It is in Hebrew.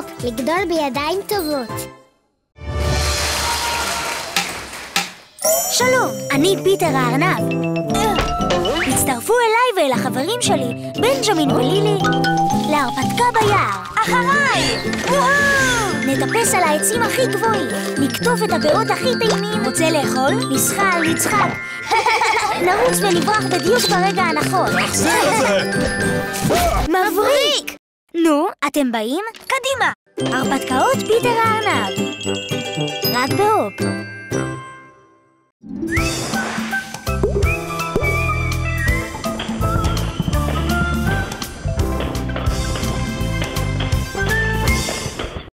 לגדול בידיים טובות. שלום, אני פיטר הארנב. הצטרפו אליי ואל החברים שלי, בנג'מין ולילי, להרפתקה ביער. אחריי! נטפס על העצים הכי גבוהים, נקטוף את הפירות הכי טעימים. רוצה לאכול? נשחל, נצחק. נרוץ ונברח בדיוק ברגע הנכון. מבריק! נו, אתם באים? קדימה! הרפתקאות פיטר הארנב. רק בהופ.